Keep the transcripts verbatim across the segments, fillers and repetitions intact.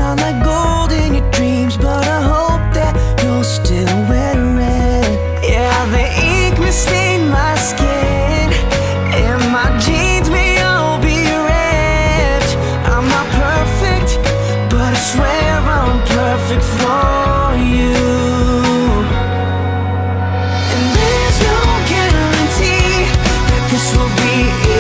not like gold in your dreams, but I hope that you'll still wear it. Yeah, the ink may stain my skin, and my jeans may all be ripped. I'm not perfect, but I swear I'm perfect for you. And there's no guarantee that this will be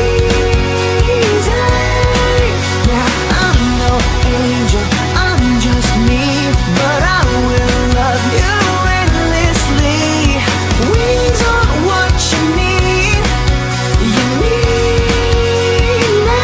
easy. Yeah, I'm no angel, I'm just me, but I will love you endlessly. Wings aren't what you need, you need me.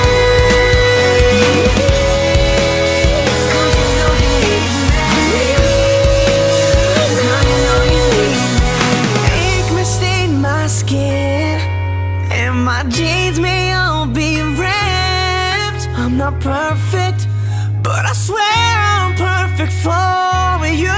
Cause you know you need me. Girl, you know you need me. Ink may stain my skin, and my jeans may all be ripped. I'm not perfect, but I swear I'm perfect for you.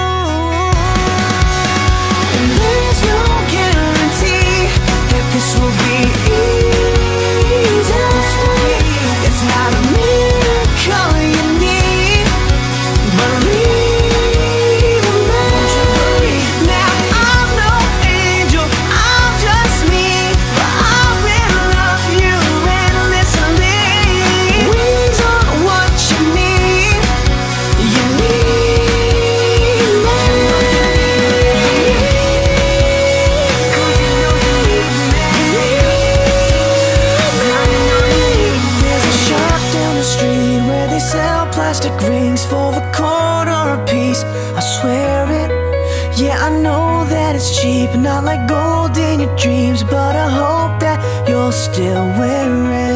And there's no guarantee that this will be easy. It's not a miracle you need, believe me. Now I'm no angel, I'm just me, but I will love you endlessly. Wings aren't what you need, you need me. Cause you know you need me. Girl, you know you need me. There's a shop down the street where they sell plastic rings for the quarter a piece. I swear it. Yeah, I know that it's cheap, not like gold in your dreams, but I hope that you'll still wear it.